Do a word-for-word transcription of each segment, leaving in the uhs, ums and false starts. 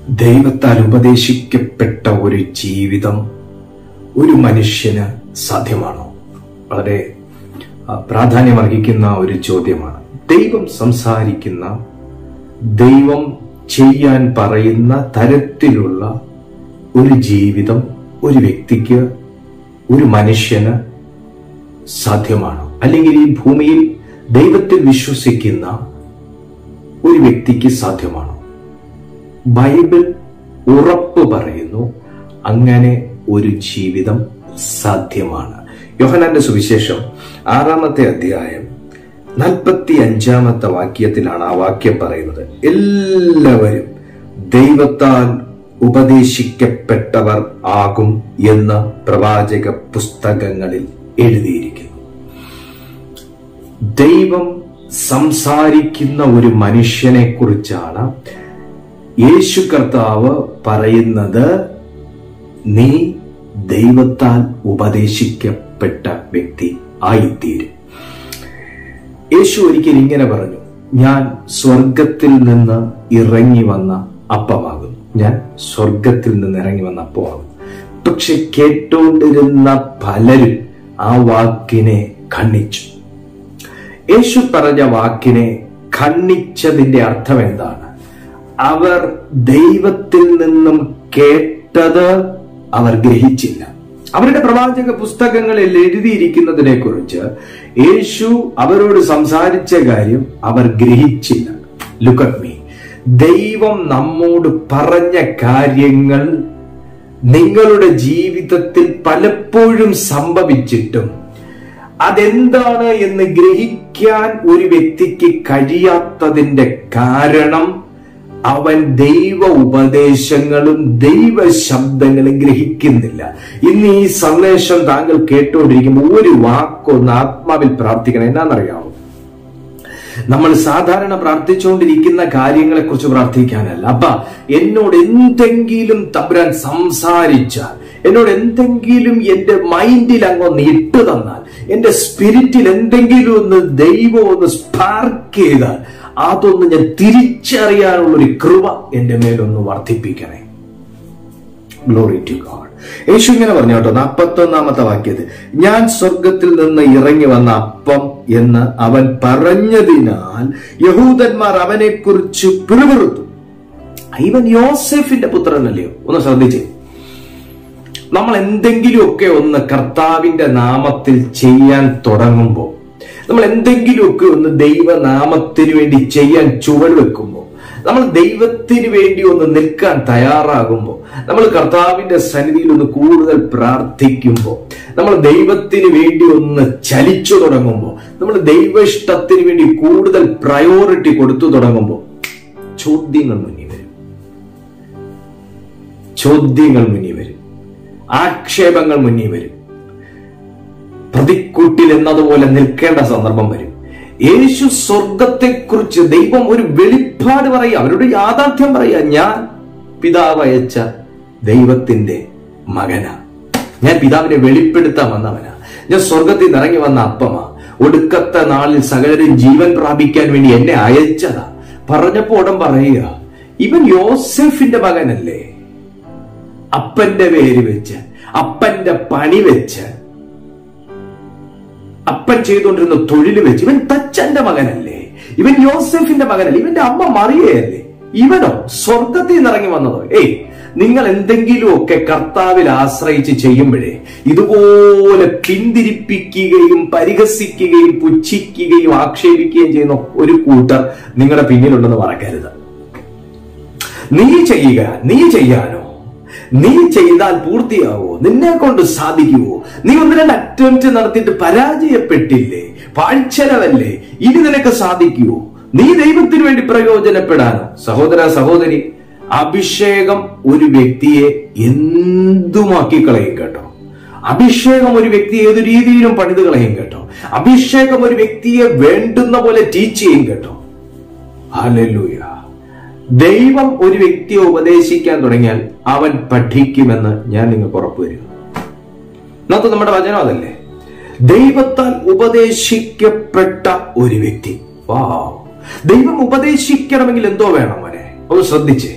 ദൈവത്താൽ ഉപദേശിക്കപ്പെട്ട ഒരു ജീവിതം ഒരു മനുഷ്യന് സാധ്യമാണോ? വളരെ പ്രാധാന്യമർഹിക്കുന്ന ഒരു ചോദ്യമാണ്. ദൈവം സംസാരിക്കുന്ന, ദൈവം ചെയ്യാൻ പറയുന്ന തരത്തിലുള്ള ഒരു ജീവിതം ഒരു വ്യക്തിക്ക്, ഒരു മനുഷ്യന് സാധ്യമാണോ? അല്ലെങ്കിൽ ഈ ഭൂമിയിൽ ദൈവത്തിൽ വിശ്വസിക്കുന്ന ഒരു വ്യക്തിക്ക് സാധ്യമാണോ? ബൈബിൾ ഉറപ്പ് പറയുന്നു അങ്ങനെ ഒരു ജീവിതം സാധ്യമാണ്. യോഹന്നാന്റെ സുവിശേഷം ആറാമത്തെ അധ്യായം നാൽപ്പത്തി അഞ്ചാമത്തെ വാക്യത്തിലാണ് ആ വാക്യം പറയുന്നത്. എല്ലാവരും ദൈവത്താൽ ഉപദേശിക്കപ്പെട്ടവർ ആകും എന്ന് പ്രവാചക പുസ്തകങ്ങളിൽ എഴുതിയിരിക്കുന്നു. ദൈവം സംസാരിക്കുന്ന ഒരു മനുഷ്യനെ കുറിച്ചാണ് യേശു കർത്താവ് പറയുന്നത്. നീ ദൈവത്താൽ ഉപദേശിക്കപ്പെട്ട വ്യക്തി ആയിത്തീരും. യേശു ഒരിക്കൽ ഇങ്ങനെ പറഞ്ഞു, ഞാൻ സ്വർഗത്തിൽ നിന്ന് ഇറങ്ങി വന്ന അപ്പമാകുന്നു. ഞാൻ സ്വർഗത്തിൽ നിന്ന് ഇറങ്ങി വന്ന അപ്പമാകുന്നു. പക്ഷെ കേട്ടോണ്ടിരുന്ന പലരും ആ വാക്കിനെ ഖണ്ഡിച്ചു. യേശു പറഞ്ഞ വാക്കിനെ ഖണ്ഡിച്ചതിന്റെ അർത്ഥം എന്താണ്? അവർ ദൈവത്തിൽ നിന്നും കേട്ടത് അവർ ഗ്രഹിച്ചില്ല. അവരുടെ പ്രവാചക പുസ്തകങ്ങളിൽ എഴുതിയിരിക്കുന്നതിനെ കുറിച്ച് യേശു അവരോട് സംസാരിച്ച കാര്യം അവർ ഗ്രഹിച്ചില്ല. Look at me. ദൈവം നമ്മോട് പറഞ്ഞ കാര്യങ്ങൾ നിങ്ങളുടെ ജീവിതത്തിൽ പലപ്പോഴും സംഭവിച്ചിട്ടും അതെന്താണ് എന്ന് ഗ്രഹിക്കാൻ ഒരു വ്യക്തിക്ക് കഴിയാത്തതിന്റെ കാരണം അവൻ ദൈവ ഉപദേശങ്ങളും ദൈവ ശബ്ദങ്ങളും ഗ്രഹിക്കുന്നില്ല. ഇന്ന് ഈ സന്ദേശം താങ്കൾ കേട്ടുകൊണ്ടിരിക്കുമ്പോൾ ഒരു വാക്കൊന്ന് ആത്മാവിൽ പ്രാർത്ഥിക്കണം. എന്നാന്നറിയാമോ? നമ്മൾ സാധാരണ പ്രാർത്ഥിച്ചുകൊണ്ടിരിക്കുന്ന കാര്യങ്ങളെ കുറിച്ച് പ്രാർത്ഥിക്കാനല്ല. അപ്പ എന്നോട് എന്തെങ്കിലും തമ്പുരാൻ സംസാരിച്ചാൽ, എന്നോട് എന്തെങ്കിലും എന്റെ മൈൻഡിൽ അങ്ങൊന്ന് ഇട്ടു തന്നാൽ, എന്റെ സ്പിരിറ്റിൽ എന്തെങ്കിലും ഒന്ന് ദൈവം ഒന്ന് സ്പാർക്ക് ചെയ്താൽ അതൊന്ന് ഞാൻ തിരിച്ചറിയാനുള്ള ഒരു കൃപ എന്റെ മേലൊന്ന് വർദ്ധിപ്പിക്കണേ. Glory to God. യേശു ഇങ്ങനെ പറഞ്ഞു കേട്ടോ, നാൽപ്പത്തി ഒന്നാമത്തെ വാക്യത്തിൽ, ഞാൻ സ്വർഗത്തിൽ നിന്ന് ഇറങ്ങി വന്ന അപ്പം എന്ന് അവൻ പറഞ്ഞതിനാൽ യഹൂദന്മാർ അവനെ കുറിച്ച് പിറുപിറുത്തു. ഇവൻ യോസേഫിന്റെ പുത്രനല്ലയോ? ഒന്ന് ശ്രദ്ധിച്ചേ. നമ്മൾ എന്തെങ്കിലുമൊക്കെ ഒന്ന് കർത്താവിന്റെ നാമത്തിൽ ചെയ്യാൻ തുടങ്ങുമ്പോൾ, നമ്മൾ എന്തെങ്കിലുമൊക്കെ ഒന്ന് ദൈവനാമത്തിന് വേണ്ടി ചെയ്യാൻ ചുവട് വെക്കുമ്പോൾ, നമ്മൾ ദൈവത്തിന് വേണ്ടി ഒന്ന് നിൽക്കാൻ തയ്യാറാകുമ്പോൾ, നമ്മൾ കർത്താവിന്റെ സന്നിധിയിൽ ഒന്ന് കൂടുതൽ പ്രാർത്ഥിക്കുമ്പോൾ, നമ്മൾ ദൈവത്തിന് വേണ്ടി ഒന്ന് ചലിച്ചു തുടങ്ങുമ്പോൾ, നമ്മൾ ദൈവ ഇഷ്ടത്തിന് വേണ്ടി കൂടുതൽ പ്രയോറിറ്റി കൊടുത്തു തുടങ്ങുമ്പോൾ ചോദ്യങ്ങൾ മുന്നിൽ വരും. ചോദ്യങ്ങൾ മുന്നിൽ വരും. ആക്ഷേപങ്ങൾ മുന്നിൽ വരും. പ്രതിക്കൂട്ടിൽ എന്നതുപോലെ നിൽക്കേണ്ട സന്ദർഭം വരും. യേശു സ്വർഗത്തെക്കുറിച്ച് ദൈവം ഒരു വെളിപ്പാട് പറയുക, അവരുടെ യാഥാർത്ഥ്യം പറയുക. ഞാൻ പിതാവ് അയച്ച ദൈവത്തിന്റെ മകനാ. ഞാൻ പിതാവിനെ വെളിപ്പെടുത്താൻ വന്നവനാ. ഞാൻ സ്വർഗത്തിൽ നിന്ന് ഇറങ്ങി വന്ന അപ്പമാ. ഒടുക്കത്തെ നാളിൽ സകലരും ജീവൻ പ്രാപിക്കാൻ വേണ്ടി എന്നെ അയച്ചതാ. പറഞ്ഞപ്പോ ഉടൻ പറയുക, ഇവൻ യോസേഫിന്റെ മകനല്ലേ? അപ്പന്റെ പേര് വെച്ച്, അപ്പന്റെ പണി വെച്ച്, അപ്പൻ ചെയ്തുകൊണ്ടിരുന്ന തൊഴിൽ വെച്ച്, ഇവൻ തച്ചന്റെ മകനല്ലേ? ഇവൻ യോസേഫിന്റെ മകനല്ലേ? ഇവന്റെ അമ്മ മറിയയല്ലേ? ഇവനോ സ്വർഗത്തിൽ നിന്ന് ഇറങ്ങി വന്നതോ? ഏയ്, നിങ്ങൾ എന്തെങ്കിലും ഒക്കെ കർത്താവിൽ ആശ്രയിച്ച് ചെയ്യുമ്പോഴേ ഇതുപോലെ പിന്തിരിപ്പിക്കുകയും പരിഹസിക്കുകയും പുച്ഛിക്കുകയും ആക്ഷേപിക്കുകയും ചെയ്യുന്ന ഒരു കൂട്ടർ നിങ്ങളുടെ പിന്നിലുണ്ടെന്ന് മറക്കരുത്. നീ ചെയ്യുക, നീ ചെയ്യാനോ? നീ ചെയ്താൽ പൂർത്തിയാവോ? നിന്നെ കൊണ്ട് സാധിക്കുവോ? നീ ഒന്ന് രണ്ട് അറ്റംപ്റ്റ് നടത്തിയിട്ട് പരാജയപ്പെട്ടില്ലേ? പാഴ്ചലവല്ലേ? ഇനി നിനക്ക് സാധിക്കുവോ? നീ ദൈവത്തിന് വേണ്ടി പ്രയോജനപ്പെടാനോ? സഹോദര സഹോദരി, അഭിഷേകം ഒരു വ്യക്തിയെ എന്തുമാക്കി കളയും കേട്ടോ. അഭിഷേകം ഒരു വ്യക്തിയെ ഏതു രീതിയിലും പണിത് കളയും കേട്ടോ. അഭിഷേകം ഒരു വ്യക്തിയെ വേണ്ടുന്ന പോലെ ടീച്ച് ചെയ്യും കേട്ടോ. ഹല്ലേലൂയ. ദൈവം ഒരു വ്യക്തിയെ ഉപദേശിക്കാൻ തുടങ്ങിയാൽ അവൻ പഠിക്കുമെന്ന് ഞാൻ നിങ്ങൾക്ക് ഉറപ്പുവരുന്നു. ഇന്നത്തെ നമ്മുടെ വചനം അതല്ലേ? ദൈവത്താൽ ഉപദേശിക്കപ്പെട്ട ഒരു വ്യക്തി. വാ, ദൈവം ഉപദേശിക്കണമെങ്കിൽ എന്തോ വേണം മോനെ? ഒന്ന് ശ്രദ്ധിച്ചേ.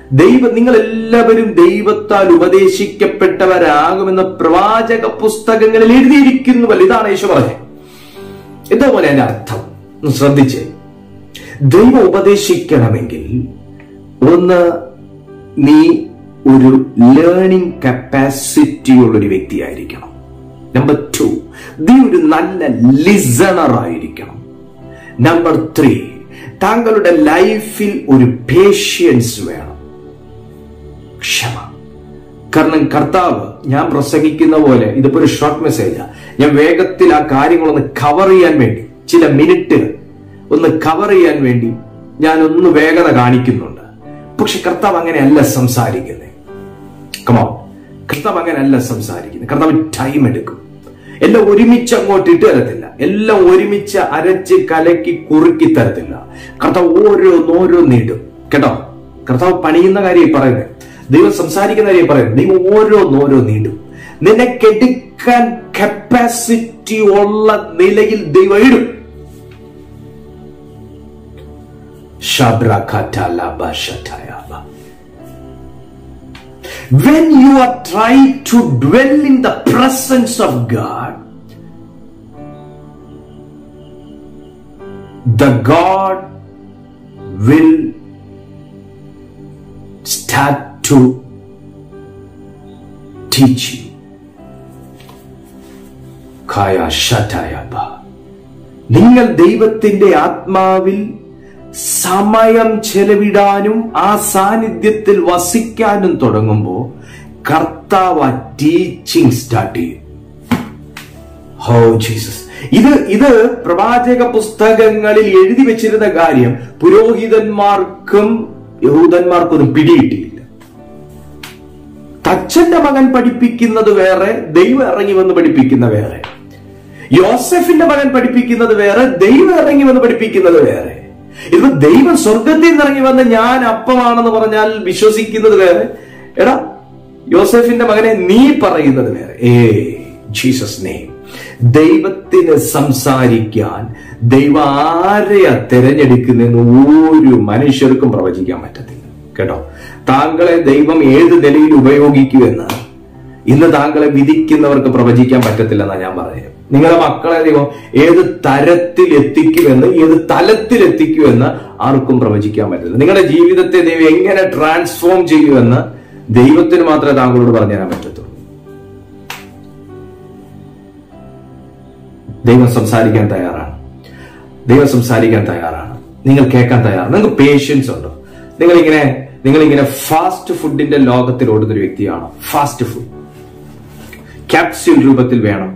ദൈവ നിങ്ങൾ എല്ലാവരും ദൈവത്താൽ ഉപദേശിക്കപ്പെട്ടവരാകുമെന്ന് പ്രവാചക പുസ്തകങ്ങളിൽ എഴുതിയിരിക്കുന്നുവല്ലോ. ഇതാണ് യേശു പറഞ്ഞത്. ഇതേപോലെ അതിന്റെ അർത്ഥം ശ്രദ്ധിച്ച്, ദൈവം ഉപദേശിക്കണമെങ്കിൽ ഒന്ന്, നീ ഒരു ലേണിംഗ് കപ്പാസിറ്റി ഉള്ളൊരു വ്യക്തിയായിരിക്കണം. നമ്പർ ടു, നീ ഒരു നല്ല ലിസണർ ആയിരിക്കണം. നമ്പർ ത്രീ, താങ്കളുടെ ലൈഫിൽ ഒരു പേഷ്യൻസ് വേണം, ക്ഷമ. കാരണം കർത്താവ്, ഞാൻ പ്രസംഗിക്കുന്ന പോലെ ഇതിപ്പോ ഒരു ഷോർട്ട് മെസ്സേജാ, ഞാൻ വേഗത്തിൽ ആ കാര്യങ്ങളൊന്ന് കവർ ചെയ്യാൻ വേണ്ടി, ചില മിനിറ്റ് ഒന്ന് കവർ ചെയ്യാൻ വേണ്ടി ഞാൻ ഒന്ന് വേഗത കാണിക്കുന്നുണ്ട്. പക്ഷെ കർത്താവ് അങ്ങനെയല്ല സംസാരിക്കുന്നത്. കമോ, കർത്താവ് അങ്ങനെയല്ല സംസാരിക്കുന്നത്. കർത്താവ് ടൈം എടുക്കും. എല്ലാം ഒരുമിച്ച് അങ്ങോട്ട് ഇട്ട് തരത്തില്ല. എല്ലാം ഒരുമിച്ച് അരച്ച് കലക്കി കുറുക്കി തരത്തില്ല. കർത്താവ് ഓരോന്നോരോന്നിടും. കേട്ടോ, കർത്താവ് പണിയുന്ന കാര്യം പറയുന്നത്, ദൈവം സംസാരിക്കുന്ന കാര്യം പറയുന്നത്, ദൈവം ഓരോന്നോരോന്നിടും. നിനക്കെടുക്കാൻ കപ്പാസിറ്റി ഉള്ള നിലയിൽ ദൈവം ഇടും. When you are trying to dwell in the presence of God, the God will start to teach you. Kaya Shatayaba. നിങ്ങൾ ദൈവത്തിന്റെ ആത്മാവിൽ സമയം ചെലവിടാനും ആ സാന്നിധ്യത്തിൽ വസിക്കാനും തുടങ്ങുമ്പോൾ കർത്താവ് ടീച്ചിങ് സ്റ്റാർട്ട് ചെയ്യും. ഹോ ജീസസ്. ഇത് ഇത് പ്രവാചക പുസ്തകങ്ങളിൽ എഴുതി വെച്ചിരുന്ന കാര്യം പുരോഹിതന്മാർക്കും യഹൂദന്മാർക്കൊന്നും പിടിയിട്ടില്ല. തച്ചന്റെ മകൻ പഠിപ്പിക്കുന്നത് വേറെ, ദൈവം ഇറങ്ങി വന്ന് പഠിപ്പിക്കുന്ന വേറെ. യോസെഫിന്റെ മകൻ പഠിപ്പിക്കുന്നത് വേറെ, ദൈവം ഇറങ്ങി വന്ന് പഠിപ്പിക്കുന്നത് വേറെ. ഇത് ദൈവം സ്വർഗത്തിൽ നിന്ന് ഇറങ്ങി വന്ന് ഞാൻ അപ്പമാണെന്ന് പറഞ്ഞാൽ വിശ്വസിക്കുന്നത് വേറെ. എടാ, യോസെഫിന്റെ മകനെ നീ പറയുന്നത് വേറെ. ഏ ജീസസ് നെയിം. ദൈവത്തിന് സംസാരിക്കാൻ ദൈവം ആരെയാ തിരഞ്ഞെടുക്കുന്നതെന്ന് ഒരു മനുഷ്യർക്കും പ്രവചിക്കാൻ പറ്റത്തില്ല. കേട്ടോ, താങ്കളെ ദൈവം ഏത് നിലയിൽ ഉപയോഗിക്കുമെന്ന് ഇന്ന് താങ്കളെ വിധിക്കുന്നവർക്ക് പ്രവചിക്കാൻ പറ്റത്തില്ല എന്നാ ഞാൻ പറയുന്നത്. നിങ്ങളുടെ മക്കളെ ദൈവം ഏത് തരത്തിൽ എത്തിക്കുമെന്ന്, ഏത് തലത്തിൽ എത്തിക്കുമെന്ന് ആർക്കും പ്രവചിക്കാൻ പറ്റില്ല. നിങ്ങളുടെ ജീവിതത്തെ ദൈവം എങ്ങനെ ട്രാൻസ്ഫോം ചെയ്യുമെന്ന് ദൈവത്തിന് മാത്രമേ താങ്കളോട് പറഞ്ഞു തരാൻ പറ്റത്തുള്ളൂ. ദൈവം സംസാരിക്കാൻ തയ്യാറാണ്. ദൈവം സംസാരിക്കാൻ തയ്യാറാണ്. നിങ്ങൾ കേൾക്കാൻ തയ്യാറാണ്. നിങ്ങൾക്ക് പേഷ്യൻസ് ഉണ്ടോ? നിങ്ങളിങ്ങനെ നിങ്ങളിങ്ങനെ ഫാസ്റ്റ് ഫുഡിന്റെ ലോകത്തിൽ ഓടുന്ന ഒരു വ്യക്തിയാണോ? ഫാസ്റ്റ് ഫുഡ് ക്യാപ്സ്യൂൾ രൂപത്തിൽ വേണം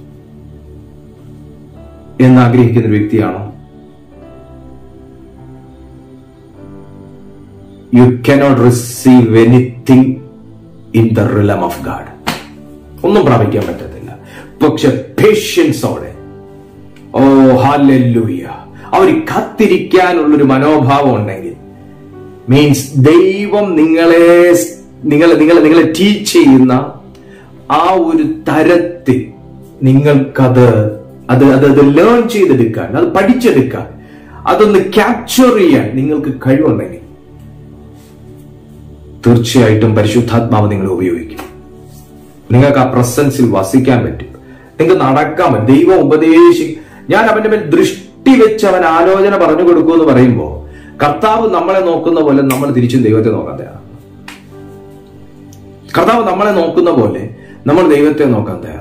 എന്ന് ആഗ്രഹിക്കുന്ന ഒരു വ്യക്തിയാണോ? You cannot receive anything in the realm of God. ഒന്നും പ്രാപിക്കാൻ പറ്റത്തില്ല. പക്ഷെ പേഷ്യൻസോടെ, ഓ ഹല്ലേലൂയ, അവർ കാത്തിരിക്കാനുള്ളൊരു മനോഭാവം ഉണ്ടെങ്കിൽ, മീൻസ് ദൈവം നിങ്ങളെ നിങ്ങളെ നിങ്ങളെ നിങ്ങളെ ടീച്ച് ചെയ്യുന്ന ആ ഒരു തരത്തിൽ നിങ്ങൾക്കത് അത് അത് അത് ലേൺ ചെയ്തെടുക്കാൻ, അത് പഠിച്ചെടുക്കാൻ, അതൊന്ന് ക്യാപ്ചർ ചെയ്യാൻ നിങ്ങൾക്ക് കഴിവുണ്ടെങ്കിൽ തീർച്ചയായിട്ടും പരിശുദ്ധാത്മാവ് നിങ്ങളെ ഉപയോഗിക്കും. നിങ്ങൾക്ക് ആ പ്രസൻസിൽ വസിക്കാൻ പറ്റും. നിങ്ങൾക്ക് നടക്കാൻ പറ്റും. ദൈവം ഉപദേശി ഞാൻ അവന്റെ മേൽ ദൃഷ്ടി വെച്ച് അവൻ ആലോചന പറഞ്ഞു കൊടുക്കൂ എന്ന് പറയുമ്പോ, കർത്താവ് നമ്മളെ നോക്കുന്ന പോലെ നമ്മൾ തിരിച്ചും ദൈവത്തെ നോക്കാൻ തയ്യാറാണ്. കർത്താവ് നമ്മളെ നോക്കുന്ന പോലെ നമ്മൾ ദൈവത്തെ നോക്കാൻ തയ്യാറാണ്.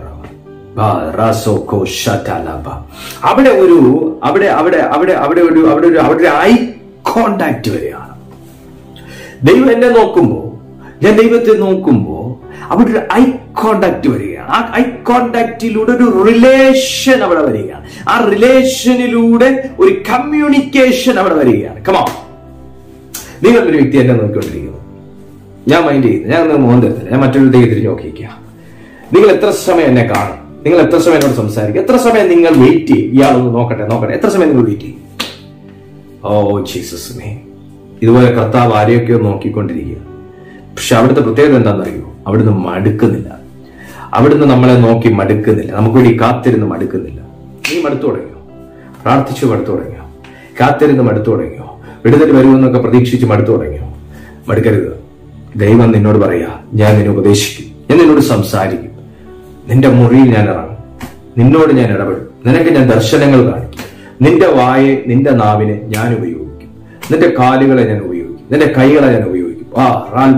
അവിടെ ഒരു അവിടെ അവിടെ അവിടെ അവിടെ ഒരു അവിടെ ഒരു അവിടെ ഒരു ഐ കോണ്ടാക്ട് വരെയാണ്. ദൈവം എന്നെ നോക്കുമ്പോ, ഞാൻ ദൈവത്തെ നോക്കുമ്പോ അവിടെ ഒരു ഐ കോണ്ടാക്ട് വരികയാണ്. ആ ഐ കോണ്ടാക്റ്റിലൂടെ ഒരു റിലേഷൻ അവിടെ വരികയാണ്. ആ റിലേഷനിലൂടെ ഒരു കമ്മ്യൂണിക്കേഷൻ അവിടെ വരികയാണ്. കമാ, നിങ്ങളൊരു വ്യക്തി എന്നെ നോക്കിക്കൊണ്ടിരിക്കുന്നു, ഞാൻ മൈൻഡ് ചെയ്യുന്നു, ഞാൻ ഒന്ന് മോഹൻ തരുന്നില്ല, ഞാൻ മറ്റൊരു തിരിഞ്ഞ് നോക്കിയിരിക്കുക. നിങ്ങൾ എത്ര സമയം എന്നെ കാണും? നിങ്ങൾ എത്ര സമയം എന്നോട് സംസാരിക്കും? എത്ര സമയം നിങ്ങൾ വെയിറ്റ് ചെയ്യും? ഇയാളൊന്ന് നോക്കട്ടെ നോക്കട്ടെ എത്ര സമയം നിങ്ങൾ വെയിറ്റ് ചെയ്യും? ഓ ജീസസിനെ, ഇതുപോലെ കർത്താവ് ആരെയൊക്കെയോ നോക്കിക്കൊണ്ടിരിക്കുക. പക്ഷെ അവിടുത്തെ പ്രത്യേകത എന്താണെന്നറിയോ? അവിടുന്ന് മടുക്കുന്നില്ല. അവിടുന്ന് നമ്മളെ നോക്കി മടുക്കുന്നില്ല. നമുക്ക് വേണ്ടി കാത്തിരുന്ന് മടുക്കുന്നില്ല. നീ മടുത്തു തുടങ്ങിയോ? പ്രാർത്ഥിച്ചു മടുത്തു തുടങ്ങിയോ? കാത്തിരുന്ന് മടുത്തു തുടങ്ങിയോ? വിടുതൽ വരുമെന്നൊക്കെ പ്രതീക്ഷിച്ച് മടുത്തു തുടങ്ങിയോ? മടുക്കരുത്. ദൈവം നിന്നോട് പറയാ, ഞാൻ നിന്നെ ഉപദേശിക്കും, ഞാൻ നിന്നോട് സംസാരിക്കും, നിന്റെ മുറിയിൽ ഞാൻ ഇറങ്ങും, നിന്നോട് ഞാൻ ഇടപെടും, നിനക്ക് ഞാൻ ദർശനങ്ങൾ കാണിക്കും, നിന്റെ വായെ നിന്റെ നാവിനെ ഞാൻ ഉപയോഗിക്കും, നിന്റെ കാലുകളെ ഞാൻ ഉപയോഗിക്കും, നിന്റെ കൈകളെ ഞാൻ ഉപയോഗിക്കും. ആ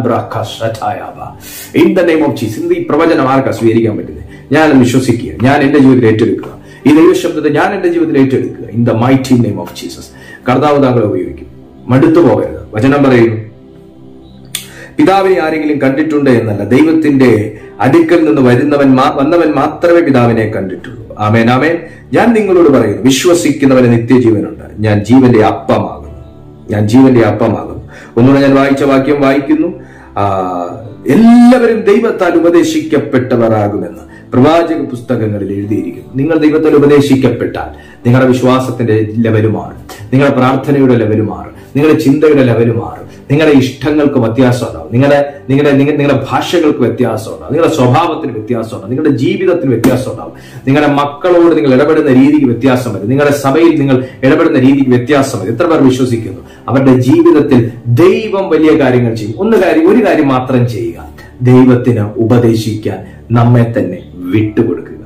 in the name of Jesus. ഇന്ന് ഈ പ്രവചനം ആർക്കാ സ്വീകരിക്കാൻ പറ്റുന്നത്? ഞാൻ വിശ്വസിക്കുക, ഞാൻ എന്റെ ജീവിതത്തിൽ ഏറ്റെടുക്കുക, ഈ ദൈവശബ്ദത്തെ ഞാൻ എന്റെ ജീവിതത്തിൽ ഏറ്റെടുക്കുക. In the mighty name of Jesus. കർത്താവ് താങ്കളെ ഉപയോഗിക്കും. മടുത്തു പോകരുത്. വചനം പറയുന്നു, പിതാവിനെ ആരെങ്കിലും കണ്ടിട്ടുണ്ട് എന്നല്ല, ദൈവത്തിന്റെ അടുക്കൽ നിന്ന് വരുന്നവൻ വന്നവൻ മാത്രമേ പിതാവിനെ കണ്ടിട്ടുള്ളൂ. ആമേൻ, ആമേൻ. ഞാൻ നിങ്ങളോട് പറയുന്നു, വിശ്വസിക്കുന്നവന് നിത്യജീവനുണ്ട്. ഞാൻ ജീവന്റെ അപ്പമാകുന്നു, ഞാൻ ജീവന്റെ അപ്പമാകുന്നു. ഒന്നുകൂടെ ഞാൻ വായിച്ച വാക്യം വായിക്കുന്നു. ആ എല്ലാവരും ദൈവത്താൽ ഉപദേശിക്കപ്പെട്ടവരാകുമെന്ന് പ്രവാചക പുസ്തകങ്ങളിൽ എഴുതിയിരിക്കുന്നു. നിങ്ങൾ ദൈവത്താൽ ഉപദേശിക്കപ്പെട്ടാൽ നിങ്ങളുടെ വിശ്വാസത്തിന്റെ ലെവല് മാറും, നിങ്ങളുടെ പ്രാർത്ഥനയുടെ ലെവല് മാറും, നിങ്ങളുടെ ചിന്തയുടെ ലെവല് മാറും, നിങ്ങളുടെ ഇഷ്ടങ്ങൾക്ക് വ്യത്യാസം ഉണ്ടാവും, നിങ്ങളുടെ നിങ്ങളുടെ നിങ്ങളുടെ ഭാഷകൾക്ക് വ്യത്യാസം ഉണ്ടാവും, നിങ്ങളുടെ സ്വഭാവത്തിന് വ്യത്യാസം ഉണ്ടാവും, നിങ്ങളുടെ ജീവിതത്തിന് വ്യത്യാസം ഉണ്ടാവും, നിങ്ങളുടെ മക്കളോട് നിങ്ങൾ ഇടപെടുന്ന രീതിക്ക് വ്യത്യാസം വരും, നിങ്ങളുടെ സഭയിൽ നിങ്ങൾ ഇടപെടുന്ന രീതിക്ക് വ്യത്യാസം വരും. എത്ര പേർ വിശ്വസിക്കുന്നു അവരുടെ ജീവിതത്തിൽ ദൈവം വലിയ കാര്യങ്ങൾ ചെയ്യും? ഒന്ന് കാര്യം ഒരു കാര്യം മാത്രം ചെയ്യുക, ദൈവത്തിന് ഉപദേശിക്കാൻ നമ്മെ തന്നെ വിട്ടുകൊടുക്കുക.